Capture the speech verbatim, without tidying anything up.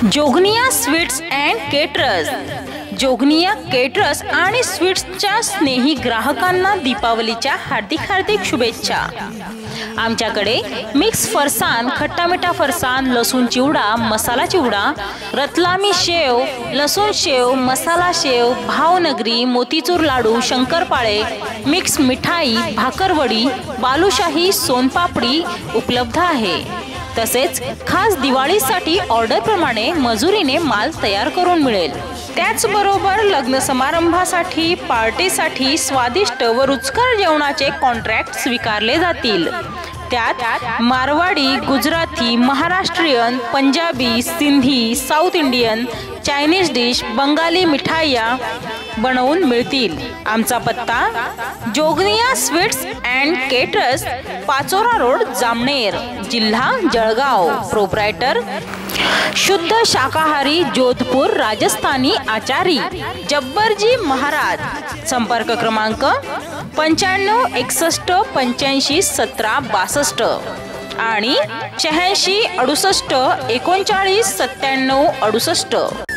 Jogania sweets and caterers. Jogania caterers आणि स्वीट्सच्या स्नेही ग्राहकांना दीपावलीच्या हार्दिक हार्दिक शुभेच्छा। आमच्याकडे मिक्स फरसाण, खट्टा मिठा फरसाण, लसूण चिवडा, मसाला चिवडा, रतलामी शेव, लसूण शेव, मसाला शेव, भावनगरी, मोतीचूर लाडू, शंकरपाळे, मिक्स मिठाई, भाकरवडी, बालुशाही, सोनपापडी उपलब्ध आहे। तसेच खास दिवाळीसाठी ऑर्डर प्रमाणे मजुरीने माल तयार करून मिळेल। त्याचबरोबर लग्न समारंभासाठी, पार्टीसाठी स्वादिष्ट व रुचकर जेवणाचे कॉन्ट्रॅक्ट स्वीकारले जातील। त्यात Marwadi, Gujarati, Maharashtrian, Punjabi, Sindhi, south Indian, Chinese dish, Bengali मिठाया बनवून मिळतील। आमचा पत्ता Jogania sweets and caterers, Pachora road, Jamner, जिल्हा जळगाव। प्रोप्रायटर शुद्ध शाकाहारी, जोधपूर, राजस्थानी आचारी, जब्बरजी महाराज। संपर्क क्रमांक पंच्याण्णव एकसष्ट पंच्याऐंशी सतरा बासष्ट आणि शहाऐंशी अडुसष्ट एकोणचाळीस सत्त्याण्णव अडुसष्ट।